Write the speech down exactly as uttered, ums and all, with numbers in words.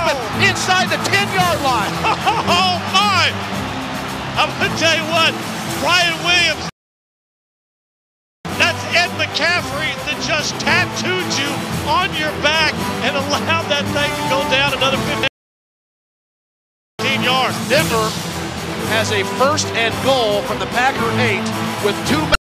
happen inside the ten-yard line. Oh, my! I'm going to tell you what, Brian Williams, that's Ed McCaffrey that just tattooed you on your back and allowed that thing to go down another fifteen yards. Denver has a first and goal from the Packer eight with two